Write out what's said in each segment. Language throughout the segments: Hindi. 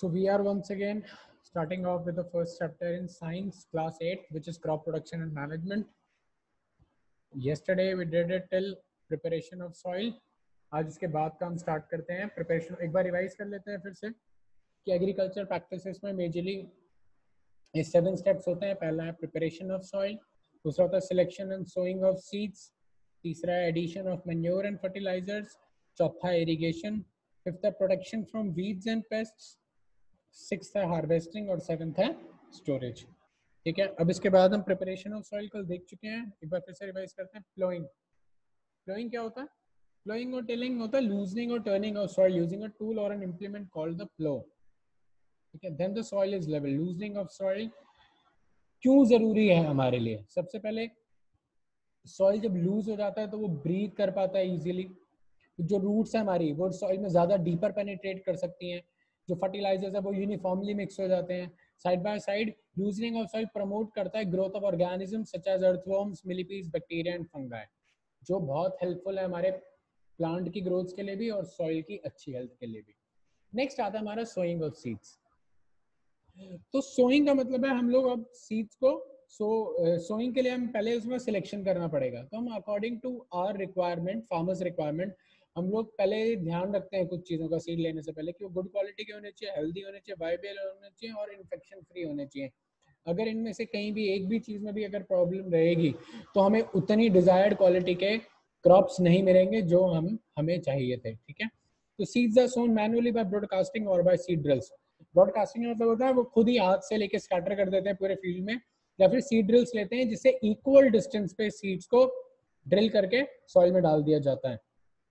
So we are once again starting off with the first chapter in science class 8, which is crop production and management. Yesterday we did it till preparation of soil. आज इसके बाद का हम स्टार्ट करते हैं प्रिपरेशन. एक बार रिवाइज कर लेते हैं फिर से कि एग्रीकल्चर प्रैक्टिसेस में मेजरली ये 7 स्टेप्स होते हैं. पहला है प्रिपरेशन ऑफ सॉइल, दूसरा होता है selection and sowing of seeds, तीसरा है addition of manure and fertilizers, चौथा है इरिगेशन, फिफ्थ है protection from weeds and pests, sixth है हार्वेस्टिंग और सेवंथ है स्टोरेज. ठीक है, अब इसके बाद हम प्रिपरेशन ऑफ सॉइल कल देख चुके हैं. एक बार फिर से रिवाइज करते हैं. प्लोइंग. प्लोइंग क्या होता है? प्लोइंग और टिलिंग होता है लूजनिंग और turning of soil using a tool और an implement called the plough. ठीक है, then the soil is level. Loosening of soil क्यों जरूरी है हमारे लिए? सबसे पहले सॉइल जब लूज हो जाता है तो वो ब्रीथ कर पाता है इजीली. जो रूट्स है हमारी वो सॉइल में ज्यादा डीपर पेनिट्रेट कर सकती हैं. जो फर्टिलाइजर्स है वो यूनिफॉर्मली मिक्स हो जाते हैं. Side by side loosening of soil promote करता है growth of organism such as earthworms, millipedes, bacteria and fungi, जो बहुत हेल्पफुल है हमारे प्लांट की ग्रोथ के लिए भी और सॉइल की अच्छी हेल्थ के लिए भी. नेक्स्ट आता है हमारा सोइंग ऑफ सीड्स. तो सोइंग का मतलब है हम लोग अब सीड्स को सोइंग के लिए हम पहले उसमें सिलेक्शन करना पड़ेगा. तो हम according to our requirement, farmers requirement, हम लोग पहले ध्यान रखते हैं कुछ चीज़ों का सीड लेने से पहले कि वो गुड क्वालिटी के होने चाहिए, हेल्दी होने चाहिए, वाइबल होने चाहिए और इन्फेक्शन फ्री होने चाहिए. अगर इनमें से कहीं भी एक भी चीज़ में भी अगर प्रॉब्लम रहेगी तो हमें उतनी डिजायर्ड क्वालिटी के क्रॉप्स नहीं मिलेंगे जो हमें चाहिए थे. ठीक है, तो seeds are sown manually by broadcasting और बाय सीड ड्रिल्स. ब्रॉडकास्टिंग मतलब होता है वो खुद ही हाथ से लेके स्कैटर कर देते हैं पूरे फील्ड में, या फिर सीड ड्रिल्स लेते हैं जिससे इक्वल डिस्टेंस पे सीड्स को ड्रिल करके सॉइल में डाल दिया जाता है.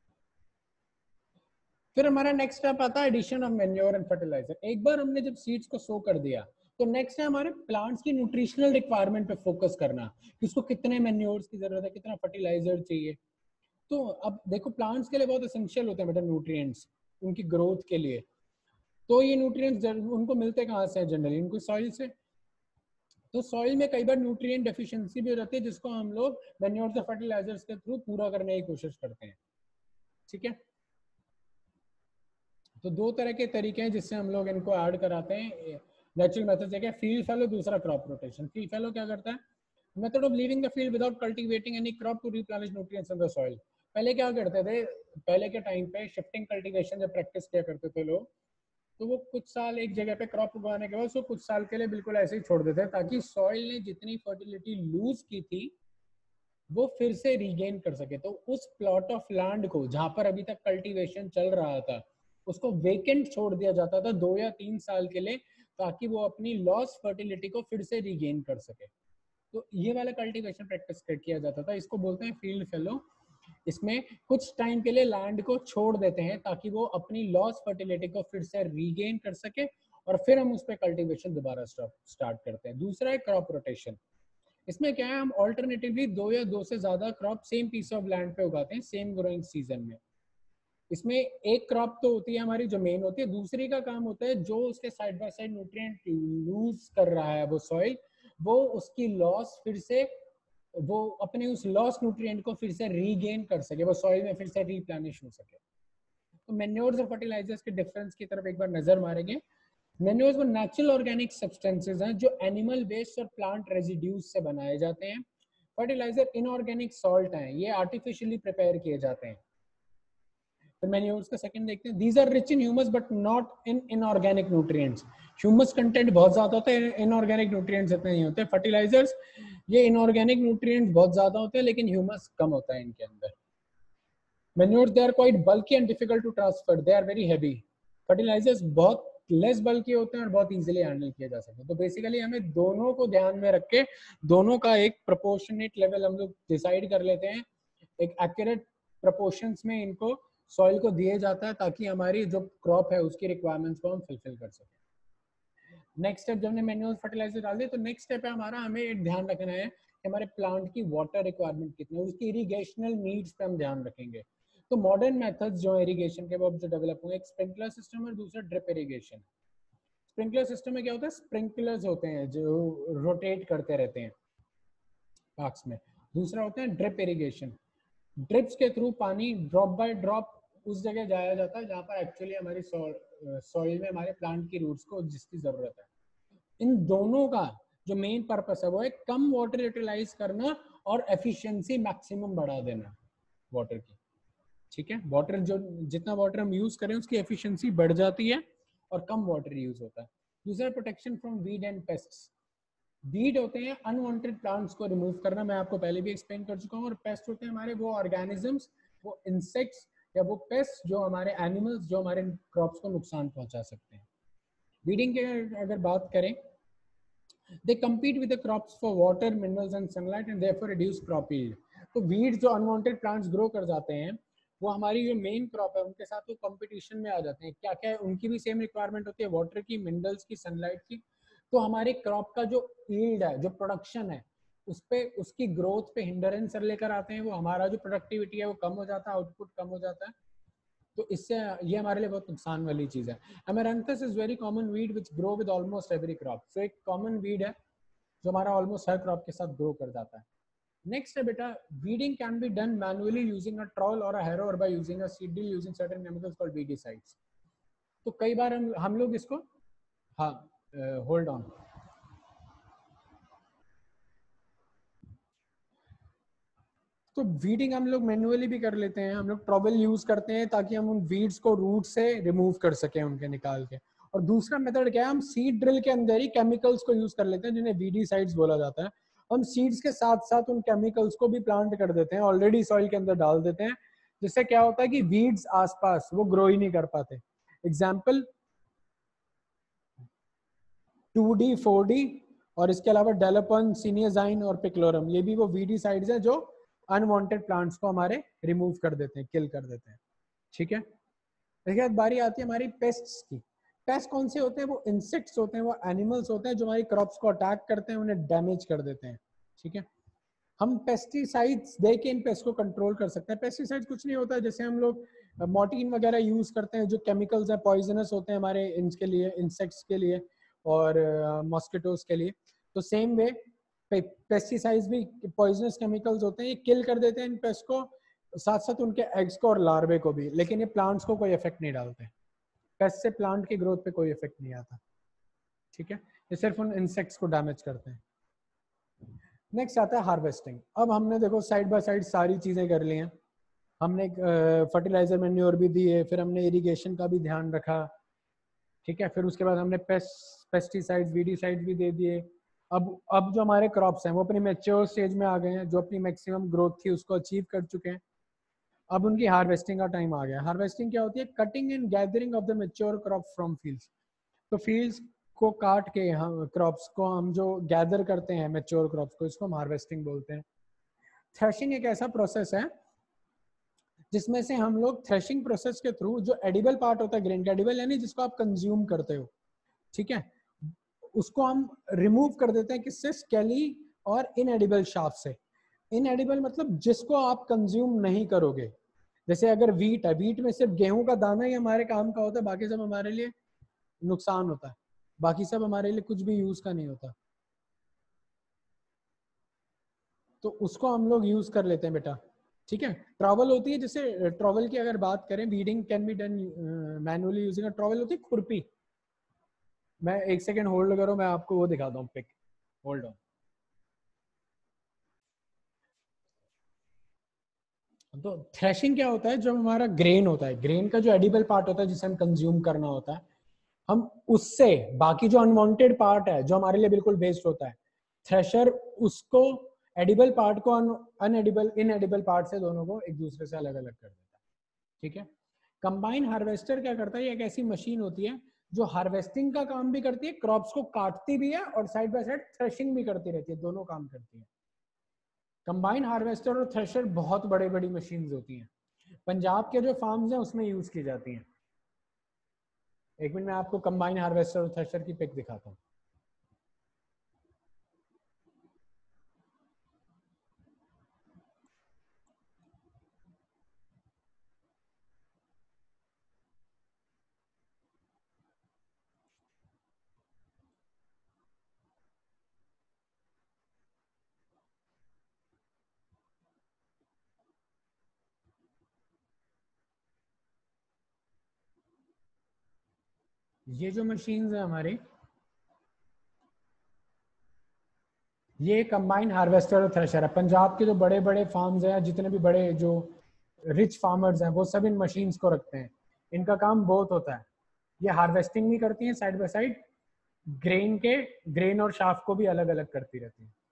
फिर हमारा नेक्स्ट स्टेप आता है addition of manure and fertilizer. एक बार हमने जब सीड्स को सो कर दिया तो नेक्स्ट है हमारे प्लांट्स की न्यूट्रिशनल रिक्वायरमेंट पे फोकस करना कि उसको कितने मैन्योर्स की जरूरत है, कितना फर्टिलाइजर चाहिए. तो अब देखो प्लांट्स के लिए बहुत एसेंशियल होते हैं बेटा न्यूट्रिएंट्स उनकी ग्रोथ के लिए. तो ये न्यूट्रिएंट्स उनको मिलते कहाँ से? जनरली उनको सॉइल से. तो सॉइल में कई बार न्यूट्रिएंट डेफिशिएंसी भी हो जाती है जिसको हम लोग मैन्योर से फर्टिलाइजर्स के थ्रू पूरा करने की कोशिश करते हैं. ठीक है, तो दो तरह के तरीके हैं जिससे हम लोग इनको ऐड कराते हैं. नेचुरल मेथड है फील्ड फैलो, दूसरा क्रॉप रोटेशन. फील्ड फैलो क्या करता है? Method of leaving the field without cultivating any crop to replenish nutrients in the soil. पहले क्या करते थे? पहले के टाइम पे शिफ्टिंग कल्टीवेशन जब प्रैक्टिस किया करते थे लोग, तो वो कुछ साल एक जगह पे क्रॉप उगाने के बाद उसको कुछ साल के लिए बिल्कुल ऐसे ही छोड़ देते ताकि सॉइल ने जितनी फर्टिलिटी लूज की थी वो फिर से रीगेन कर सके. तो उस प्लॉट ऑफ लैंड को जहां पर अभी तक कल्टीवेशन चल रहा था उसको वेकेंट छोड़ दिया जाता था 2 या 3 साल के लिए ताकि वो अपनी लॉस फर्टिलिटी को फिर से रीगेन कर सके. तो ये वाला कल्टीवेशन प्रैक्टिस किया जाता था, इसको बोलते हैं फील्ड फेलो. इसमें कुछ टाइम के लिए लैंड को छोड़ देते हैं ताकि वो अपनी लॉस फर्टिलिटी को फिर से रीगेन कर सके और फिर हम उस पर कल्टीवेशन दोबारा स्टार्ट करते हैं. दूसरा है क्रॉप रोटेशन. इसमें क्या है, हम ऑल्टरनेटिवली 2 या 2 से ज्यादा crop same piece of land पे उगाते हैं सेम ग्रोइंग सीजन में. इसमें एक क्रॉप तो होती है हमारी जो मेन होती है, दूसरी का काम होता है जो उसके side by side nutrient loose कर रहा है वो सॉइल, वो उसकी लॉस फिर से वो अपने उस लॉस न्यूट्रिएंट को फिर से रीगेन कर सके, वो सॉइल में फिर से रिप्लेनिश हो सके. तो मैन्योर्स और फर्टिलाइजर्स के डिफरेंस की तरफ एक बार नजर मारेंगे. मैन्योर्स वो नेचुरल ऑर्गेनिक सब्सटेंसेस हैं जो एनिमल वेस्ट और प्लांट रेजिड्यूज से बनाए जाते हैं. फर्टिलाइजर इनऑर्गेनिक सॉल्ट हैं, ये आर्टिफिशियली प्रिपेयर किए जाते हैं. फिर मैन्योर्स का सेकंड देखते हैं. These are rich in humus but not in inorganic nutrients. Humus content बहुत ज्यादा होता है, इनऑर्गेनिक न्यूट्रिएंट्स इतने नहीं होते. फर्टिलाइजर्स ये इनऑर्गेनिक न्यूट्रिएंट्स बहुत ज्यादा होते हैं लेकिन ह्यूमस कम होता है इनके अंदर. Manures they are quite bulky and difficult to transfer, they are very heavy. Fertilizers बहुत लेस बल्की होते हैं और बहुत इजीली हैंडल किए जा सकते हैं. तो बेसिकली हमें दोनों को ध्यान में रख के दोनों का एक प्रोपोर्शनेट लेवल हम लोग डिसाइड कर लेते हैं. एक एक्यूरेट प्रोपोर्शंस में इनको सॉइल को दिए जाता है ताकि हमारी जो क्रॉप है उसकी रिक्वायरमेंट्स को हम फुलफिल कर सकें. नेक्स्ट स्टेप जब हमने मैन्योर फर्टिलाइजर डाल दिए तो नेक्स्ट स्टेप है हमारा, हमें एक ध्यान रखना है कि हमारे प्लांट की वाटर रिक्वायरमेंट कितनी है, उसकी इरिगेशनल नीड्स पे हम ध्यान रखेंगे. तो मॉडर्न मेथड्स जो इरिगेशन के वो जो डेवलप हुए, एक स्प्रिंकलर सिस्टम और दूसरा ड्रिप इरिगेशन. स्प्रिंकलर सिस्टम में क्या होता है, स्प्रिंकलर्स होते हैं जो रोटेट करते रहते हैं पार्क्स में. दूसरा होता है ड्रिप इरिगेशन. ड्रिप्स के थ्रू पानी ड्रॉप बाय ड्रॉप उस जगह जाया जाता है जहाँ पर एक्चुअली हमारी सॉइल में हमारे प्लांट की रूट्स को जिसकी जरूरत है। इन दोनों का जो मेन पर्पस है वो है कम वाटर यूटिलाइज करना और एफिशिएंसी मैक्सिमम बढ़ा देना वाटर की। ठीक है, वाटर जो जितना वाटर हम यूज करें उसकी एफिशिएंसी बढ़ जाती है और कम वाटर यूज होता है। दूसरा, protection from weed and pests. Weed होते हैं अनवांटेड प्लांट्स को रिमूव करना, मैं आपको पहले भी एक्सप्लेन कर चुका हूँ। और पेस्ट होते हैं हमारे वो ऑर्गेनिजम्स, वो इंसेक्ट्स या वो पेस्ट जो हमारे एनिमल्स जो हमारे क्रॉप्स को नुकसान पहुंचा सकते हैं। वीडिंग के अगर बात करें, they compete with the crops for water, minerals and sunlight and therefore reduce crop yield. तो वीड जो अनवांटेड प्लांट्स ग्रो कर जाते हैं वो हमारी जो मेन क्रॉप है उनके साथ वो कंपटीशन में आ जाते हैं। क्या क्या है, उनकी भी सेम रिक्वायरमेंट होती है, वाटर की, मिनरल्स की, सनलाइट की। तो हमारी क्रॉप का जो यील्ड है, जो प्रोडक्शन है, उस पे उसकी ग्रोथ पे हिंडरेंस लेकर आते हैं। वो हमारा जो प्रोडक्टिविटी है वो कम हो जाता है, आउटपुट कम हो जाता है। तो इससे ये हमारे लिए बहुत नुकसान वाली चीज है। Amaranthus is very common weed which grow with almost every crop. So एक कॉमन वीड है जो हमारा ऑलमोस्ट हर क्रॉप के साथ ग्रो कर जाता है। नेक्स्ट है बेटा, weeding can be done manually using a trowel और अ हैरो और by using a seed drill using certain chemicals called weedicides. तो कई बार हम लोग इसको, हाँ, होल्ड ऑन। तो वीडिंग हम लोग मैनुअली भी कर लेते हैं, हम लोग ट्रॉबल यूज करते हैं ताकि हम उन वीड्स को रूट से रिमूव कर सकें, उनके निकाल के। और दूसरा मेथड क्या है, हम सीड ड्रिल के अंदर ही केमिकल्स को यूज कर लेते हैं जिन्हें वीडीसाइड्स बोला जाता है। हम सीड्स के साथ साथ उन केमिकल्स को भी प्लांट कर देते हैं, ऑलरेडी सॉइल के अंदर डाल देते हैं, जिससे क्या होता है कि वीड्स आसपास वो ग्रो ही नहीं कर पाते। एग्जाम्पल 2D 4D और इसके अलावा डेलापन, सीनियजाइन और पिक्लोरम, ये भी वो वीडीसाइड्स हैं जो अनवांटेड प्लांट्स को हमारे रिमूव कर देते हैं, किल कर देते हैं। ठीक है, इसके बाद बारी आती है हमारी पेस्ट्स की। पेस्ट कौन से होते हैं? वो इंसेक्ट्स होते हैं, वो एनिमल्स होते हैं जो हमारी क्रॉप्स को अटैक करते हैं, उन्हें डैमेज कर देते हैं। ठीक है, हम पेस्टिसाइड्स दे के इन पेस्ट को कंट्रोल कर सकते हैं। पेस्टिसाइड्स कुछ नहीं होता है, जैसे हम लोग मॉर्टिन वगैरह यूज करते हैं, जो केमिकल्स हैं पॉइजनस होते हैं हमारे इनके लिए, इंसेक्ट्स के लिए और मॉस्किटोज के लिए। तो सेम वे पेस्टिसाइड्स भी पॉइजनस केमिकल्स होते हैं, ये किल कर देते हैं इन पेस्ट को, साथ साथ उनके एग्स को और लार्वे को भी, लेकिन ये प्लांट्स को कोई इफेक्ट नहीं डालते। पेस्ट से प्लांट की ग्रोथ पे कोई इफेक्ट नहीं आता। ठीक है, ये सिर्फ उन इंसेक्ट्स को डैमेज करते हैं। नेक्स्ट आता है हार्वेस्टिंग। अब हमने देखो साइड बाय साइड सारी चीजें कर ली हैं, हमने फर्टिलाइजर मैन्योर भी दिए, फिर हमने इरिगेशन का भी ध्यान रखा। ठीक है, फिर उसके बाद हमने पेस्टिसाइड्स, वीडीसाइड्स भी दे दिए। अब जो हमारे क्रॉप्स हैं वो अपनी मैच्योर स्टेज में आ गए हैं, जो अपनी मैक्सिमम ग्रोथ थी उसको अचीव कर चुके हैं। अब उनकी हार्वेस्टिंग का टाइम आ गया। हार्वेस्टिंग क्या होती है? Cutting and gathering of the mature crop from fields. तो फील्ड्स को काट के हम क्रॉप्स को हम जो गैदर करते हैं मैच्योर क्रॉप्स को, इसको हम हार्वेस्टिंग बोलते हैं। थ्रेशिंग एक ऐसा प्रोसेस है जिसमें से हम लोग थ्रेशिंग प्रोसेस के थ्रू जो एडिबल पार्ट होता है ग्रेन का, एडिबल यानी जिसको आप कंज्यूम करते हो, ठीक है, उसको हम रिमूव कर देते हैं। किससे? स्केली और इनएडिबल शाफ्ट से। इनएडिबल मतलब जिसको आप कंज्यूम नहीं करोगे। जैसे अगर वीट है, वीट में सिर्फ गेहूं का दाना ही हमारे काम का होता है, बाकी सब हमारे लिए नुकसान होता है, बाकी सब हमारे लिए कुछ भी यूज का नहीं होता। तो उसको हम लोग यूज कर लेते हैं बेटा। ठीक है, ट्रॉवल होती है, जैसे ट्रॉवल की अगर बात करें, weeding can be done manually using a trowel, होती है खुरपी। मैं एक सेकेंड होल्ड करो, मैं आपको वो दिखाता हूँ पिक। Hold on. तो थ्रेशिंग क्या होता है? जब हमारा ग्रेन होता है, ग्रेन का जो एडिबल पार्ट होता है जिसे हम कंज्यूम करना होता है, हम उससे बाकी जो अनवांटेड पार्ट है जो हमारे लिए बिल्कुल वेस्ट होता है, थ्रेशर उसको एडिबल पार्ट को अनएडिबल इनएडिबल पार्ट से दोनों को एक दूसरे से अलग अलग कर देता है। ठीक है, कंबाइन हार्वेस्टर क्या करता है? ये एक ऐसी मशीन होती है जो हार्वेस्टिंग का काम भी करती है, क्रॉप्स को काटती भी है और साइड बाय साइड थ्रेशिंग भी करती रहती है, दोनों काम करती है। कंबाइन हार्वेस्टर और थ्रेशर बहुत बड़ी बड़ी मशीन होती हैं, पंजाब के जो फार्म्स हैं उसमें यूज की जाती हैं। एक मिनट में आपको कंबाइन हार्वेस्टर और थ्रेशर की पिक दिखाता हूँ। ये जो मशीन्स है हमारी, ये कंबाइन हार्वेस्टर और थ्रेशर है। पंजाब के जो बड़े बड़े फार्म्स हैं, जितने भी बड़े जो रिच फार्मर्स हैं, वो सब इन मशीन्स को रखते हैं। इनका काम बहुत होता है, ये हार्वेस्टिंग भी करती हैं साइड बाय साइड, ग्रेन और शाफ्ट को भी अलग अलग करती रहती हैं।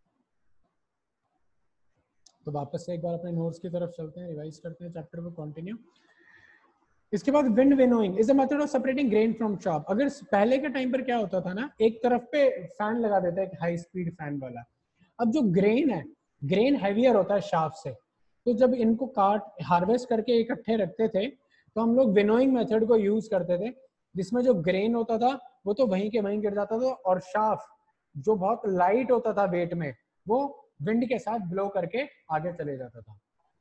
तो वापस से एक बार अपने नोट्स की तरफ चलते हैं, रिवाइज करते हैं चैप्टर को कंटिन्यू। इसके बाद wind winnowing is a method of separating grain from chop. अगर पहले के टाइम पर क्या होता था ना, एक तरफ पे फैन लगा देता है, एक हाई स्पीड फैन वाला। अब जो ग्रेन है, ग्रेन हैवियर होता है शाफ्ट से, तो जब इनको काट हार्वेस्ट करके इकट्ठे रखते थे, तो हम लोग विनोइंग मेथड को यूज करते थे, जिसमें जो ग्रेन होता था वो तो वहीं के वहीं गिर जाता था, और शाफ्ट जो बहुत लाइट होता था वेट में, वो विंड के साथ ब्लो करके आगे चले जाता था।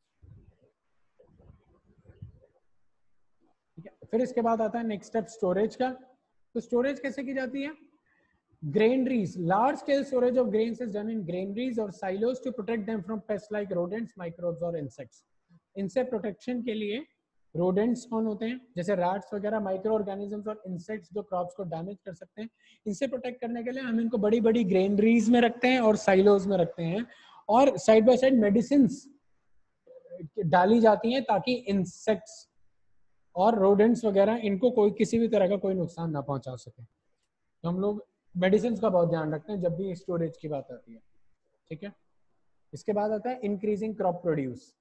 ठीक है, फिर इसके बाद आता है नेक्स्ट स्टेप स्टोरेज का। तो स्टोरेज कैसे की जाती है? Granaries, large scale storage of grains is done in granaries और silos to protect them from pest like rodents, microbes और इंसेक्ट्स। इनसे प्रोटेक्शन के लिए रोडेंट्स कौन होते हैं, जैसे रैट्स वगैरह, माइक्रो ऑर्गेनिजम्स और इंसेक्ट्स जो क्रॉप्स को डैमेज कर सकते हैं, इनसे प्रोटेक्ट करने के लिए हम इनको बड़ी बड़ी ग्रेनरीज में रखते हैं और साइलोज में रखते हैं, और साइड बाय साइड मेडिसिन डाली जाती हैं ताकि इंसेक्ट्स और रोडेंट्स वगैरह इनको कोई किसी भी तरह का कोई नुकसान ना पहुंचा सके। तो हम लोग मेडिसिन का बहुत ध्यान रखते हैं जब भी स्टोरेज की बात आती है। ठीक है, इसके बाद आता है increasing crop produce.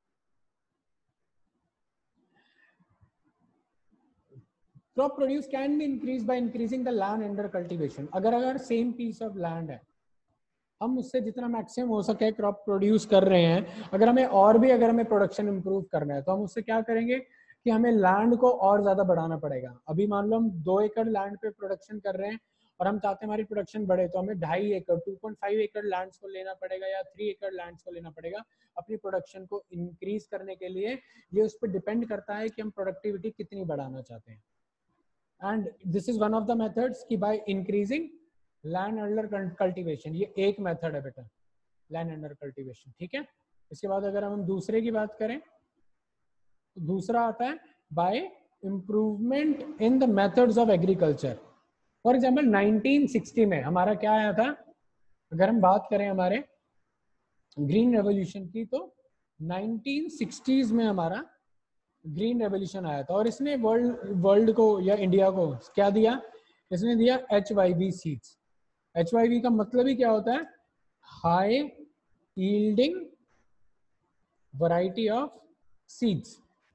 Crop produce can be increase by increasing the land under cultivation. अगर सेम पीस ऑफ लैंड है, हम उससे जितना मैक्सिमम हो सके क्रॉप प्रोड्यूस कर रहे हैं, अगर हमें और भी अगर हमें प्रोडक्शन इंप्रूव करना है, तो हम उससे क्या करेंगे कि हमें लैंड को और ज्यादा बढ़ाना पड़ेगा। अभी मान लो हम 2 एकड़ लैंड पे प्रोडक्शन कर रहे हैं और हम चाहते हैं हमारी प्रोडक्शन बढ़े, तो हमें 2.5 एकड़ 2.5 एकड़ लैंड्स को लेना पड़ेगा या 3 एकड़ लैंड्स को लेना पड़ेगा अपनी प्रोडक्शन को इंक्रीज करने के लिए। ये उस पर डिपेंड करता है कि हम प्रोडक्टिविटी कितनी बढ़ाना चाहते हैं। And this is one of the methods कि by increasing land under cultivation, ये एक मेथड है बेटा, लैंड अंडर कल्टीवेशन। ठीक है, इसके बाद अगर हम दूसरे की बात करें, तो दूसरा आता है by improvement in the methods of agriculture. For example 1960 में हमारा क्या आया था, अगर हम बात करें हमारे ग्रीन रेवोल्यूशन की, तो 1960s में हमारा ग्रीन रेवोल्यूशन आया था, और इसने वर्ल्ड को या इंडिया को क्या दिया, इसने दिया HYV सीड्स। HYV का मतलब ही क्या होता है, high yielding variety of seeds.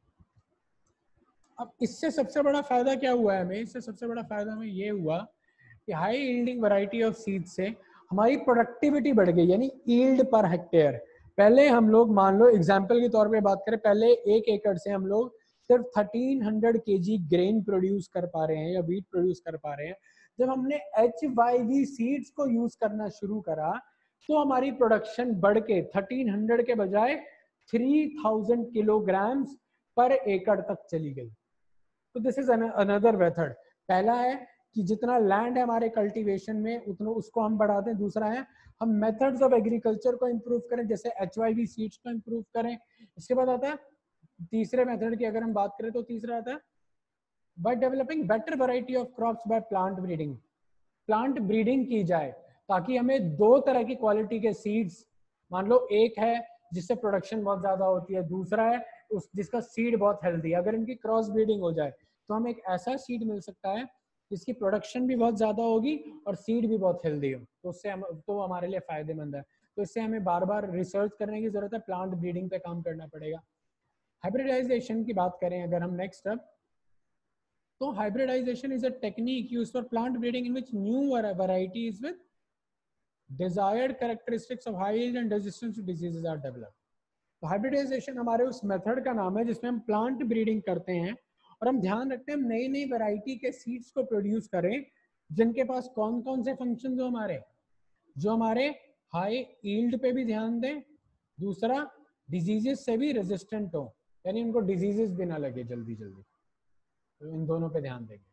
अब इससे सबसे बड़ा फायदा क्या हुआ है हमें, इससे सबसे बड़ा फायदा हमें ये हुआ कि high yielding variety of seeds से हमारी प्रोडक्टिविटी बढ़ गई, यानी यील्ड पर हेक्टेयर। पहले हम लोग मान लो एग्जांपल के तौर पे बात करें, पहले 1 एकड़ से हम लोग सिर्फ 1300 kg ग्रेन प्रोड्यूस कर पा रहे हैं या व्हीट प्रोड्यूस कर पा रहे हैं। जब हमने HYV सीड्स को यूज करना शुरू करा, तो हमारी प्रोडक्शन बढ़ के 1300 के बजाय 3000 किलोग्राम्स पर एकड़ तक चली गई। तो दिस इज अनदर मेथड। पहला है कि जितना लैंड है हमारे कल्टीवेशन में उतना उसको हम बढ़ा दें। दूसरा है हम मेथड्स ऑफ एग्रीकल्चर को इंप्रूव करें, जैसे HYV सीड्स को इंप्रूव करें। इसके बाद आता है तीसरे मेथड की अगर हम बात करें, तो तीसरा आता है by developing better variety of crops by plant breeding. Plant breeding की जाए ताकि हमें 2 तरह की क्वालिटी के सीड्स, मान लो एक है जिससे प्रोडक्शन बहुत ज्यादा होती है, दूसरा है उस जिसका सीड बहुत हेल्दी है, अगर इनकी क्रॉस ब्रीडिंग हो जाए तो हमें एक ऐसा सीड मिल सकता है जिसकी प्रोडक्शन भी बहुत ज्यादा होगी और सीड भी बहुत हेल्दी हो, तो उससे हम तो हमारे लिए फायदेमंद है। तो इससे हमें बार बार रिसर्च करने की जरूरत है, प्लांट ब्रीडिंग पे काम करना पड़ेगा। हाइब्रिडाइजेशन की बात करें अगर हम नेक्स्ट, अब तो hybridization is a technique used for plant breeding in which new varieties with desired characteristics of high yield and resistance to diseases are developed. तो हाइब्रिडाइजेशन हमारे उस मेथड का नाम है जिसमें हम प्लांट ब्रीडिंग करते हैं और हम ध्यान रखते हैं हम नई नई वैरायटी के सीड्स को प्रोड्यूस करें जिनके पास कौन कौन से फंक्शन जो हमारे हाई यील्ड पे भी ध्यान दें, दूसरा डिजीजेस से भी रेजिस्टेंट हो, यानी उनको डिजीजेस भी ना लगे जल्दी जल्दी, तो इन दोनों पे ध्यान देंगे।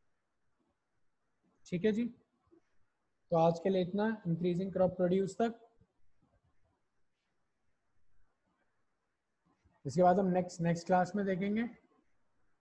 ठीक है जी, तो आज के लिए इतना, इंक्रीजिंग क्रॉप प्रोड्यूस तक। इसके बाद हम नेक्स्ट क्लास में देखेंगे